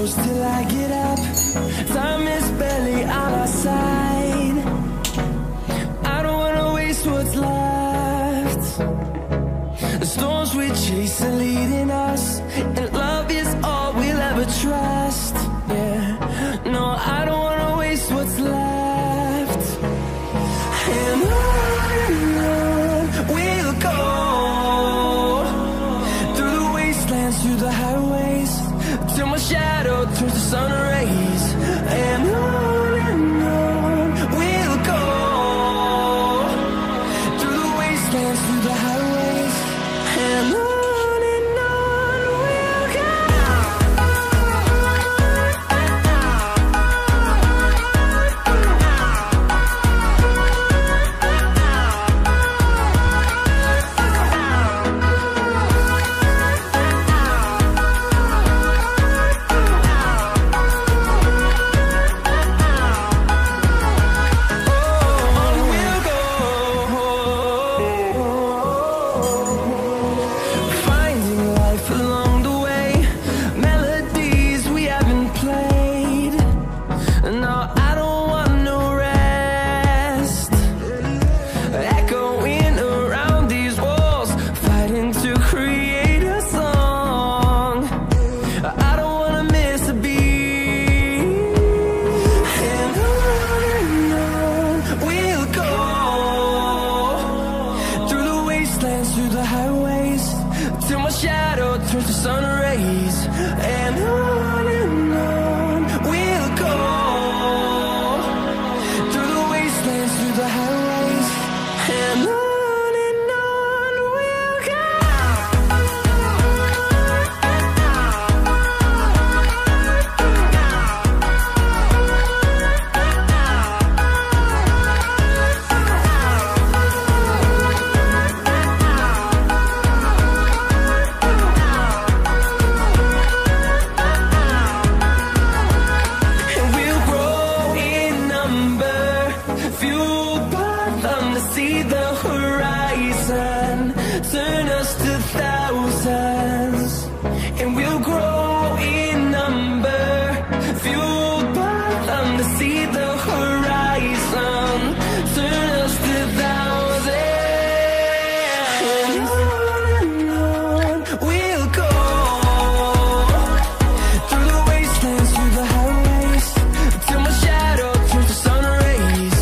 shadows till I get up. Time is barely on our side. I don't wanna waste what's left. The storms we chase are leading us, and love is all we'll ever trust. Yeah, no, I don't wanna waste what's left. And on we'll go, through the wastelands, through the highways, till my shadow turns to sun rays. And on we'll go, through the wastelands, through the highways, and on we'll go. Through the highways, till my shadow turns to sun rays. And on we'll go, through the wastelands, through the highways, and on we'll go. Fueled by them to see the horizon, turn us to thousands, and we'll grow in number. Fueled by them to see the horizon, turn us to thousands, and on we'll go, through the wastelands, through the highways, till my shadow turns to sun rays.